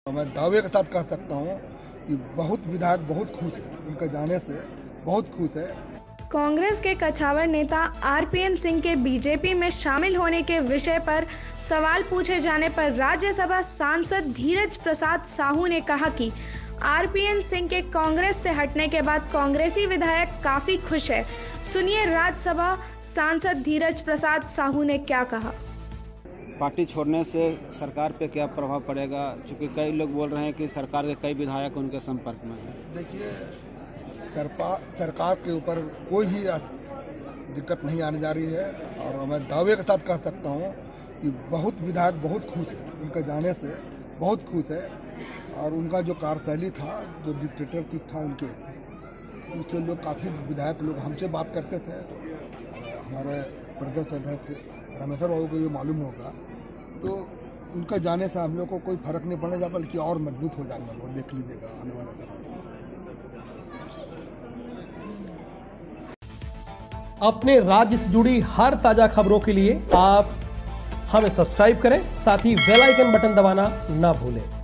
मैं दावे के साथ कह सकता हूँ कि बहुत विधायक बहुत खुश है, उनके जाने से बहुत खुश है। कांग्रेस के कछावर नेता आरपीएन सिंह के बीजेपी में शामिल होने के विषय पर सवाल पूछे जाने पर राज्यसभा सांसद धीरज प्रसाद साहू ने कहा कि आरपीएन सिंह के कांग्रेस से हटने के बाद कांग्रेसी विधायक काफी खुश है। सुनिए राज्यसभा सांसद धीरज प्रसाद साहू ने क्या कहा। पार्टी छोड़ने से सरकार पे क्या प्रभाव पड़ेगा, क्योंकि कई लोग बोल रहे हैं कि सरकार के कई विधायक उनके संपर्क में हैं। देखिए, सरकार के ऊपर कोई भी दिक्कत नहीं आने जा रही है और मैं दावे के साथ कह सकता हूँ कि बहुत विधायक बहुत खुश है, उनके जाने से बहुत खुश है। और उनका जो कार्यशैली था, जो डिक्टेटरशिप था उनके, उससे लोग काफ़ी विधायक लोग हमसे बात करते थे। हमारे प्रदेश अध्यक्ष रामेश्वर बाबू को ये मालूम होगा, तो उनका जाने से हम लोग को कोई फर्क नहीं पड़ेगा, बल्कि और मजबूत हो जाएगा। वो देख लीजिएगा आने वाला समय। अपने राज्य से जुड़ी हर ताजा खबरों के लिए आप हमें सब्सक्राइब करें, साथ ही बेल आइकन बटन दबाना ना भूलें।